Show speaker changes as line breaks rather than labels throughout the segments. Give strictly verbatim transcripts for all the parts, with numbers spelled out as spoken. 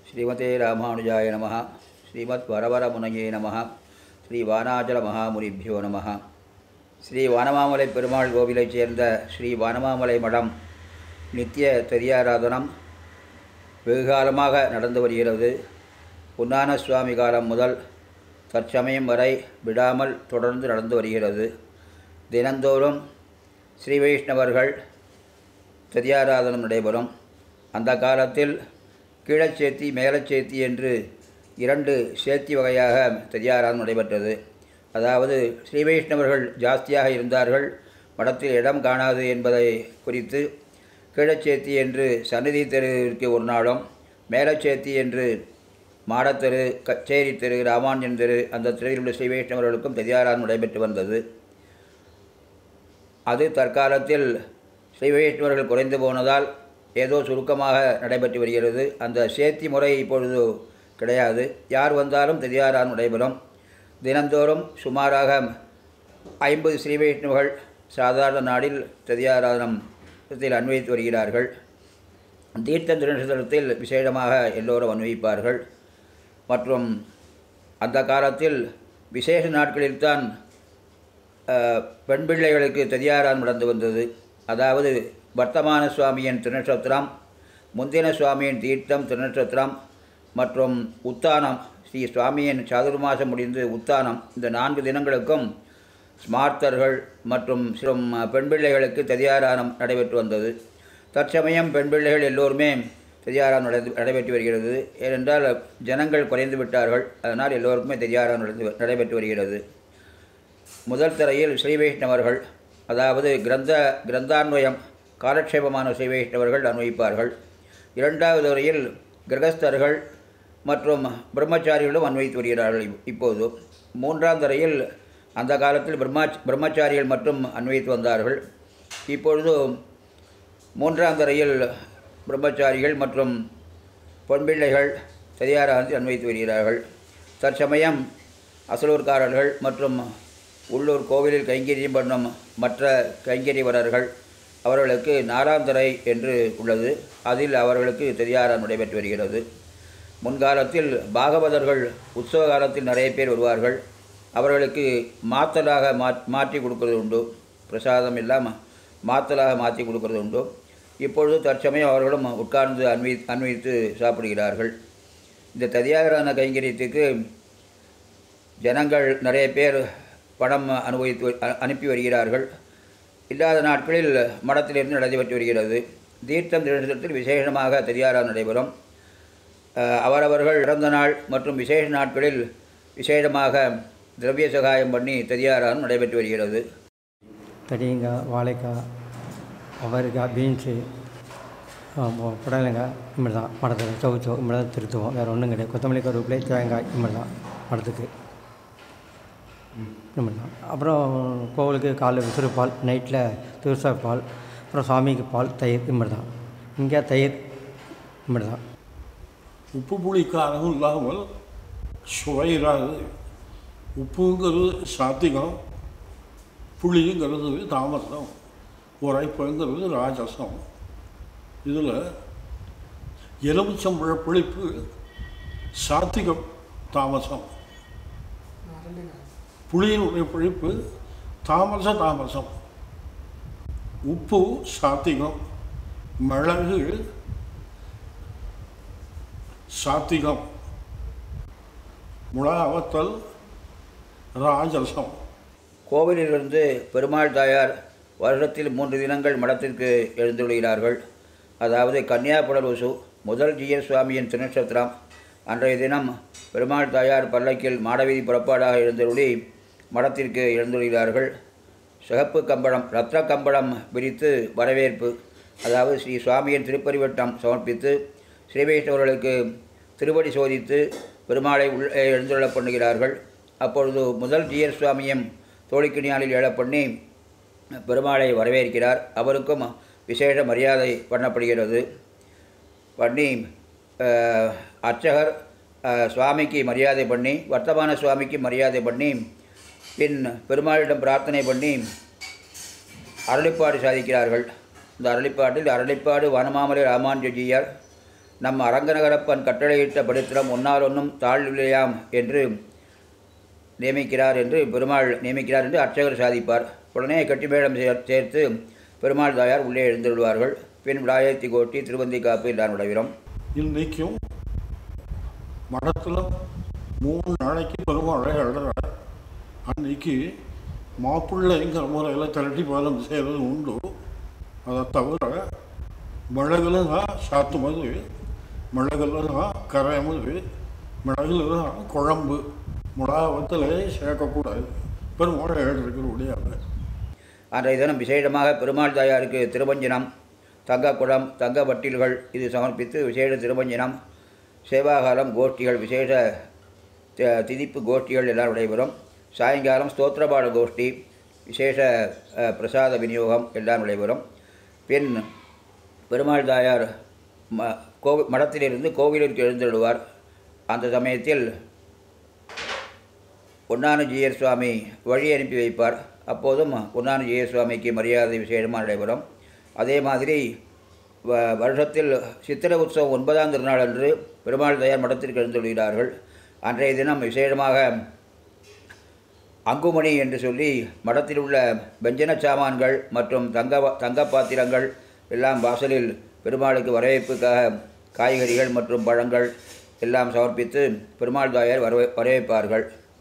ஸ்ரீமதே ராமானுஜாய நமः. ஸ்ரீமத் வரவரமுனையே நமः. ஸ்ரீ வானாச்சல மகாமுனிபியோ நமः. ஸ்ரீ வானமாமலை பெருமாள் கோவிலைச் சேர்ந்த ஸ்ரீ வானமாமலை மடம் நித்திய தெரியாராதனம் வெகுகாலமாக நடந்து வருகிறது. புன்னான சுவாமி காலம் முதல் தற்சமயம் வரை விடாமல் தொடர்ந்து நடந்து வருகிறது. தினந்தோறும் ஸ்ரீ வைஷ்ணவர்கள் தெரியாராதனம் நடைபெறும். அந்த காலத்தில் கீழச்சேத்தி மேலச்சேத்தி என்று இரண்டு சேத்தி வகையாக தெரியாராதனம் நடைபெற்றது. அதாவது ஸ்ரீ வைஷ்ணவர்கள் ஜாஸ்தியாக இருந்தார்கள், மடத்தில் இடம் காணாது என்பதை குறித்து கீழச்சேத்தி என்று சந்நிதி தெருவிற்கு ஒரு நாளும், மேலச்சேத்தி என்று மாடத்தெரு, கச்சேரி தெரு, ராமானுஜன் தெரு, அந்த தெருவில் உள்ள ஸ்ரீ வைஷ்ணவர்களுக்கும் தெரியாராதனம் நடைபெற்று வந்தது. அது தற்காலத்தில் ஸ்ரீ வைஷ்ணவர்கள் குறைந்து போனதால் ஏதோ சுருக்கமாக நடைபெற்று வருகிறது. அந்த சேத்தி முறை இப்பொழுது கிடையாது. யார் வந்தாலும் தெரியாராதனம் நடைபெறும். தினந்தோறும் சுமாராக ஐம்பது ஸ்ரீ வைஷ்ணவர்கள் சாதாரண நாளில் தெரியாராதனத்தில் அன்வயித்து வருகிறார்கள். தீர்த்த திருநட்சத்திரத்தில் விசேஷமாக எல்லோரும் அன்வயிப்பார்கள். மற்றும் அந்த காலத்தில் விசேஷ நாட்களில்தான் பெண் பிள்ளைகளுக்கு தெரியாராதனம் நடந்து வந்தது. அதாவது வர்த்தமான சுவாமியின் திருநட்சத்திரம், முந்தின சுவாமியின் தீர்த்தம் திருநட்சத்திரம் மற்றும் உத்தானம், ஸ்ரீ சுவாமியின் சாதுர்மாசம் முடிந்து உத்தானம், இந்த நான்கு தினங்களுக்கும் ஸ்மார்த்தர்கள் மற்றும் பெண் பிள்ளைகளுக்கு தெரியாராதனம் நடைபெற்று வந்தது. தற்சமயம் பெண் பிள்ளைகள் எல்லோருமே தெரியாராதனம் நடந்து நடைபெற்று வருகிறது. ஏனென்றால் ஜனங்கள் குறைந்து விட்டார்கள். அதனால் எல்லோருக்குமே தெரியாராதனம் நடந்து நடைபெற்று வருகிறது. முதல் தரையில் ஸ்ரீ வைஷ்ணவர்கள், அதாவது கிரந்த கிரந்தான்வயம் காலக்ஷேபமான ஸ்ரீ வைஷ்ணவர்கள் அன்வயிப்பார்கள். இரண்டாவது வரையில் கிரகஸ்தர்கள் மற்றும் பிரம்மச்சாரிகளும் அன்வயித்து வருகிறார்கள். இப்போது மூன்றாம் தரையில் அந்த காலத்தில் பிரம்மா பிரம்மச்சாரிகள் மட்டும் அன்வயித்து வந்தார்கள். இப்பொழுது மூன்றாம் தரையில் பிரம்மச்சாரிகள் மற்றும் பொன்பிள்ளைகள் தெரியாராதனத்தில் அன்வயித்து வருகிறார்கள். தற்சமயம் அசலூர்காரர்கள் மற்றும் உள்ளூர் கோவிலில் கைங்கரியம் பண்ணும் மற்ற கைங்கரியவரர்கள் அவர்களுக்கு நாலாந்தரை என்று உள்ளது. அதில் அவர்களுக்கு தெரியாராதனம் நடைபெற்று வருகிறது. முன்காலத்தில் பாகவதர்கள் உற்சவ காலத்தில் நிறைய பேர் வருவார்கள். அவர்களுக்கு மாத்தலாக மா மாற்றி கொடுக்கறது உண்டு. பிரசாதம் இல்லாமல் மாத்தலாக மாற்றி கொடுக்கறது உண்டு. இப்பொழுது தற்சமயம் அவர்களும் உட்கார்ந்து அன்வி அன்வித்து சாப்பிடுகிறார்கள். இந்த தெரியாராதன கைங்கரியத்துக்கு ஜனங்கள் நிறைய பேர் பணம் அனுபவித்து அனுப்பி வருகிறார்கள். இல்லாத நாட்களில் மடத்திலிருந்து நடைபெற்று வருகிறது. தீர்த்தம் திருநட்சத்திரத்தில் விசேஷமாக தெரியாராதனம் நடைபெறும். அவரவர்கள் பிறந்த நாள் மற்றும் விசேஷ நாட்களில் விசேஷமாக திரவிய சகாயம் பண்ணி தெரியாராதனம் நடைபெற்று வருகிறது.
தடியங்காய், வாழைக்காய், அவரைக்காய், பீன்ஸு, புடலங்காய் இப்படி தான் மடத்தில் சவுச்சோ இப்படி தான் திருத்துவோம். வேறு ஒன்றும் கிடையாது. கொத்தமல்லி, கருவேப்பிலை, தேங்காய் இப்படி தான் மடத்துக்கு இப்படி தான். அப்புறம் கோவிலுக்கு காலைல விசிறு பால், நைட்டில் திருசா பால், அப்புறம் சாமிக்கு பால், தயிர் இப்படி தான். இங்கே தயிர் இப்படி தான்.
உப்பு புளிக்காரமும் இல்லாமல் சுவையிறாது. உப்புங்கிறது சாத்திகம், புளிங்கிறது தாமசம், உரைப்புங்கிறது ராஜசம். இதில் எலுமிச்சம்பழ புளிப்பு சாத்திகம் தாமசம், புளியினுடைய புளிப்பு தாமச தாமசம். உப்பு சாத்திகம், மிளகு சாத்திகம், முழாவத்தல் ராஜசம்.
கோவிலிலிருந்து பெருமாள் தாயார் வருடத்தில் மூன்று தினங்கள் மடத்திற்கு எழுந்துள்ளார்கள். அதாவது கன்னியாபுடலூசு முதல் ஜீயர் சுவாமியின் திருநட்சத்திரம் அன்றைய தினம் பெருமாள் தாயார் பல்லக்கில் மாடவீதி புறப்பாடாக எழுந்தருளி மடத்திற்கு எழுந்துள்ளார்கள். சிகப்பு கம்பளம், இரத்த கம்பளம் விரித்து வரவேற்பு, அதாவது ஸ்ரீ சுவாமியின் திருப்பரிவட்டம் சமர்ப்பித்து ஸ்ரீ வைஷ்ணவர்களுக்கு திருவடி சோதித்து பெருமாளை உள் எழுந்துள்ள பண்ணுகிறார்கள். அப்பொழுது முதல் ஜீயர் சுவாமியும் தோழிக்கிணியாலில் எழப்பண்ணி பெருமாளை வரவேற்கிறார். அவருக்கும் விசேஷ மரியாதை பண்ணப்படுகிறது. பண்ணி அர்ச்சகர் சுவாமிக்கு மரியாதை பண்ணி, வர்த்தமான சுவாமிக்கு மரியாதை பண்ணி, பின் பெருமாளிடம் பிரார்த்தனை பண்ணி அருளிப்பாடு சாதிக்கிறார்கள். இந்த அருளிப்பாட்டில் அருளிப்பாடு வனமாமலை ராமானுஜஜியார் நம் அரங்கநகரப்பன் கட்டளையிட்ட படித்திரம் ஒன்னால் ஒன்றும் தாழ்வில்லையாம் என்று நியமிக்கிறார் என்று பெருமாள் நியமிக்கிறார் என்று அர்ச்சகர் சாதிப்பார். உடனே கட்டிமேளம் சேர்த்து பெருமாள் தாயார் உள்ளே எழுந்துள்ளார்கள். பின் விடாயத்தி கோட்டி திருவந்தி காப்பு எல்லாம் நடைபெறும்.
இன்னைக்கும் மடத்தில் மூணு நாளைக்கு பெருமாளை எழுதுறார். அன்னைக்கு மாப்பிள்ளைங்கிற முறையில் திரட்டி பாலம் செய்கிறது உண்டு. அதை தவிர மிளகுல தான் சாத்துமது, மிளகுல தான் கரையமது, மிளகுல தான் குழம்பு, மிளகாவத்தில் சேர்க்கக்கூடாது. பெருமாளை எழுதுறதுக்கு முடியாது.
அன்றைய தினம் விசேஷமாக பெருமாள் தாயாருக்கு திருமஞ்சனம், தங்கக்குடம், தங்க வட்டில்கள் இது சமர்ப்பித்து விசேஷ திருமஞ்சனம், சேவாகாலம், கோஷ்டிகள், விசேஷ திதிப்பு கோஷ்டிகள் எல்லாம் நடைபெறும். சாயங்காலம் ஸ்தோத்திரபாட கோஷ்டி, விசேஷ பிரசாத விநியோகம் எல்லாம் நடைபெறும். பின் பெருமாள் தாயார் ம கோவி மடத்திலிருந்து கோவிலிற்கு எழுந்துள்ளார். அந்த சமயத்தில் பொன்னானஜீயர் சுவாமி வழி அனுப்பி வைப்பார். அப்போதும் பொன்னானஜீயர் சுவாமிக்கு மரியாதை விசேஷமாக நடைபெறும். அதே மாதிரி வ வருஷத்தில் சித்திரை உற்சவம் ஒன்பதாம் திருநாள் அன்று பெருமாள் தாயார் மடத்திற்கு எழுந்துள்ளார்கள். அன்றைய தினம் விசேஷமாக அங்குமணி என்று சொல்லி மடத்தில் உள்ள வெஞ்சன சாமான்கள் மற்றும் தங்க தங்க பாத்திரங்கள் எல்லாம் வாசலில் பெருமாளுக்கு வரவேற்புக்காக காய்கறிகள் மற்றும் பழங்கள் எல்லாம் சமர்ப்பித்து பெருமாள் தாயார் வரவே வரவேற்பார்கள்.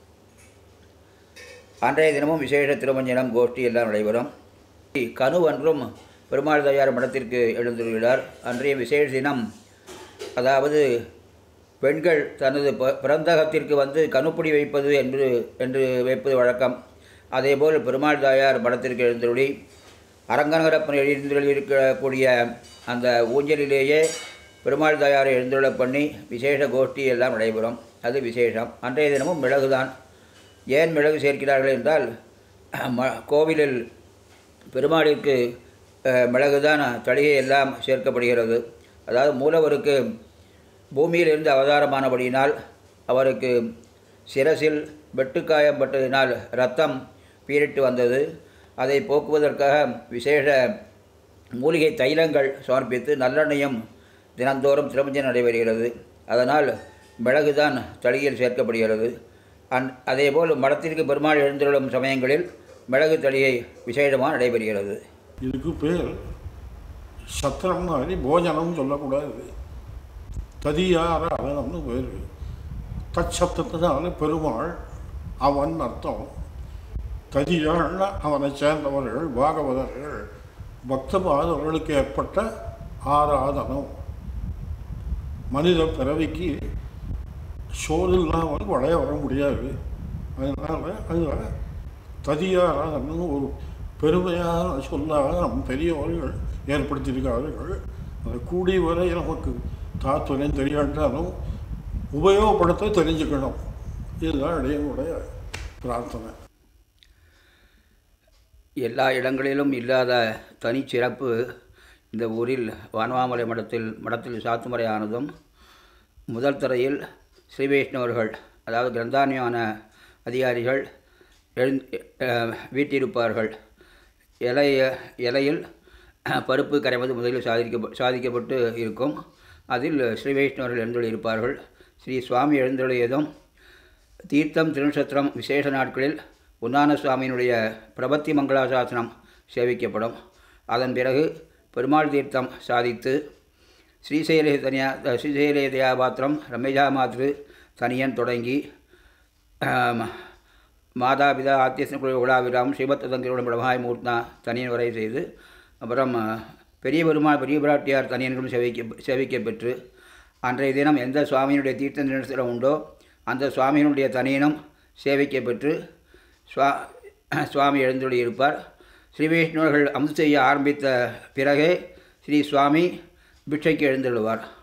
அன்றைய தினமும் விசேஷ திருமஞ்சனம், கோஷ்டி எல்லாம் நடைபெறும். கனு அன்றும் பெருமாள் தாயார் மடத்திற்கு எழுந்துள்ளார். அன்றைய விசேஷ தினம், அதாவது பெண்கள் தனது பிறந்தகத்திற்கு வந்து கணுப்பிடி வைப்பது என்று என்று வைப்பது வழக்கம். அதேபோல் பெருமாள் தாயார் மடத்திற்கு எழுந்துள்ளி அரங்கநகரப்பன் எழுந்துள்ளிருக்கக்கூடிய அந்த ஊஞ்சலிலேயே பெருமாள் தாயாரை எழுந்துள்ள பண்ணி விசேஷ கோஷ்டி எல்லாம் நடைபெறும். அது விசேஷம். அன்றைய தினமும் மிளகுதான். ஏன் மிளகு சேர்க்கிறார்கள் என்றால், ம கோவிலில் பெருமாளுக்கு மிளகுதான் தளிகை எல்லாம் சேர்க்கப்படுகிறது. அதாவது மூலவருக்கு பூமியிலிருந்து அவதாரமானபடியினால் அவருக்கு சிரசில் வெட்டுக்காயம் பட்டதினால் இரத்தம் பீரிட்டு வந்தது. அதை போக்குவதற்காக விசேஷ மூலிகை தைலங்கள் சமர்ப்பித்து நல்லெண்ணெயும் தினந்தோறும் திருமஞ்சனம் நடைபெறுகிறது. அதனால் மிளகுதான் தளிகையில் சேர்க்கப்படுகிறது. அந் அதேபோல் மடத்திற்கு பெருமாள் எழுந்துள்ளும் சமயங்களில் மிளகு தளிகை விசேஷமாக நடைபெறுகிறது.
இதுக்கு பேர் சத்திரம் மாதிரி போஜனம் சொல்லக்கூடாது, ததியார அரணம்னு பேர். தச்சப்தத்தினால பெருமாள் அவன் அர்த்தம். ததியாள்னா அவனை சேர்ந்தவர்கள், பாகவதர்கள், பக்தபாதவர்களுக்கு ஏற்பட்ட ஆராதனம். மனித பிறவிக்கு சோறு இல்லாமல் வளைய வர முடியாது. அதனால் அதில் ததியாராதனம்னு ஒரு பெருமையான சொல்லாக நம் பெரியவர்கள் ஏற்படுத்தியிருக்கார்கள். அதை கூடி வரை நமக்கு தாத்துவம் தெரியாட்டாலும் உபயோகப்படுத்த தெரிஞ்சுக்கணும். இதுதான் இடையனுடைய பிரார்த்தனை.
எல்லா இடங்களிலும் இல்லாத தனிச்சிறப்பு இந்த ஊரில் வானவாமலை மடத்தில் மடத்தில் சாத்துமறை ஆனதும் முதல் தரையில் ஸ்ரீ வைஷ்ணவர்கள், அதாவது கிரந்தானியான அதிகாரிகள் எழுந் வீட்டிருப்பார்கள். இலை இலையில் பருப்பு கரைவது முதலில் சாதிக்க சாதிக்கப்பட்டு இருக்கும். அதில் ஸ்ரீ வைஷ்ணவர்கள் எழுந்தொழி இருப்பார்கள். ஸ்ரீ சுவாமி எழுந்தொழியதும் தீர்த்தம் திருநட்சத்திரம் விசேஷ நாட்களில் உன்னான சுவாமியினுடைய பிரபத்தி மங்களாசாசனம் சேவிக்கப்படும். அதன் பிறகு பெருமாள் தீர்த்தம் சாதித்து ஸ்ரீசைலே தனியா ஸ்ரீசைலே தயாபாத்திரம் ரமேஜா மாத்ரு தனியன் தொடங்கி மாதாபிதா ஆத்தியசன குலாவிராம் ஸ்ரீமத் தங்கிரோட பிரமாய் மூர்த்தா தனியன் வரை செய்து, அப்புறம் பெரிய பெருமாள் பெரிய பிராட்டியார் தனியன்களும் சேவிக்க சேவிக்க பெற்று அன்றைய தினம் எந்த சுவாமியினுடைய தீர்த்த நிறுத்தம் உண்டோ அந்த சுவாமியினுடைய தனியனும் சேவிக்க பெற்று சுவா சுவாமி எழுந்தொழி இருப்பார். ஸ்ரீ வைஷ்ணவர்கள் அமுது செய்ய ஆரம்பித்த பிறகே ஸ்ரீ சுவாமி பிட்சைக்கு எழுந்துள்ளுவார்.